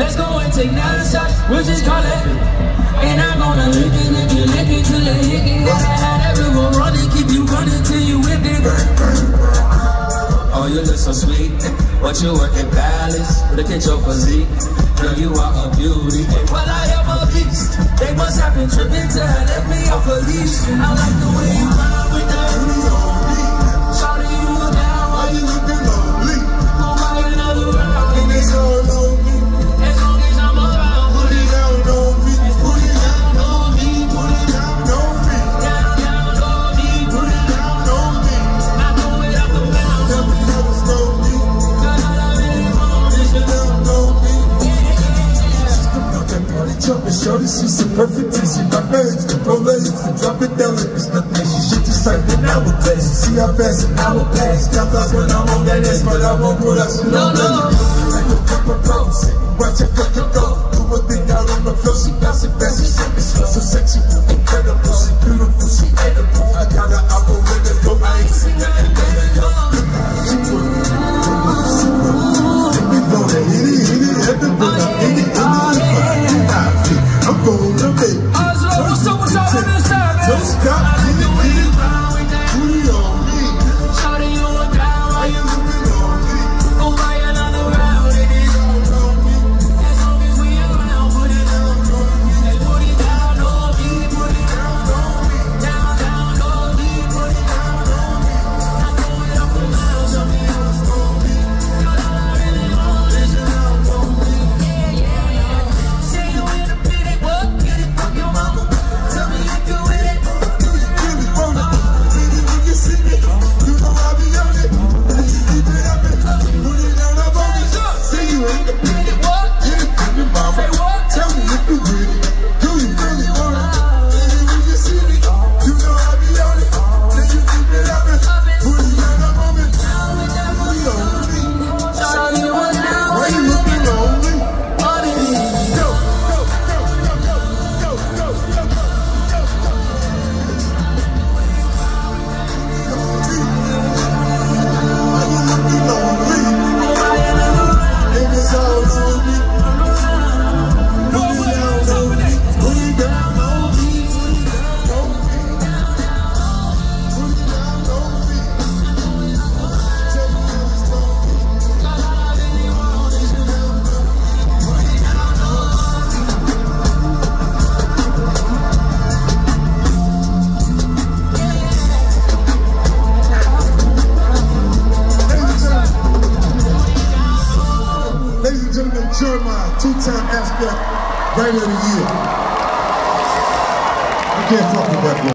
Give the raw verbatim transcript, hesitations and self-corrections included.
Let's go and take nine shots, we'll just call it. And I'm gonna lick it, lick it, lick it till it hit it. Gotta have that river running, keep you running till you whip it. Oh, you look so sweet, but you working palace. Look at your physique, girl, you are a beauty. Well, I am a beast. They must have been tripping to have left me off a leash. I like the way you ride with that booty on me. Shawty, you look down, why you looking lonely? Go buy another round, and it's all on me. As long as I'm around, put it down on me. Put it down on me, put it down on me. Down, down on me, put it down on me. I know it up and down. Tell me how to slow me. Cause all I really want is you down on me. Jumping shorty, she's so perfect and she my nerves control her hips and drop it down like it's nothing. She shit just like an hourglass. See how fast an hour pass. Got thoughts when I'm on that ass, but I won't production. No, no. Like a couple pros, watch her cook and go. Do a thing out on the floor, she bouncing fast, she sipping slow. So sexy, incredible, she beautiful, she edible. I got her operator, go, I ain't seen nothing better. She work, she work. Let me blow that, hit it, hit it, hit it, hit it, hit it, hit it. I'm gonna make it. Oslo, what's up, what's up on this side, man? Don't stop, get it, get it. Booty on me. Shawty, you look down, why you looking on me? go buy another round, and it's all on me. As long as we around, put it down on me. Put it down on me, put it down on me. Down, down on me, put it down on me. I know it up and down, something else on me. Cause all I really want is you down on me. Yeah, yeah, yeah. Say you in a minute, what? Get it from your mama. Tell me if you with it. Do you really want it? Baby, when you see me, you know I'll be on it. Keep it up and put it down up on me. Say you ain't the minute, what? Get it from your mama. Say what? Tell me if you with it. Do you really want it? Baby, when you see me, you know I'll be on it. Then you keep it up and put it down up on me. Booty on me. Shawty, you look down, Why you looking on me? on it. Go, go, go, go, go, go, go, go. Why you looking on me? And it's all on me. Put it down on me. Put it down on me. Put it down on me. Put it down on me. Tell me how it's gonna be. Cause all I really want is you down on me. Put it down on me. Ladies and gentlemen, Jeremiah, two-time Ascot Writer of the Year. You can't fuck with that boy.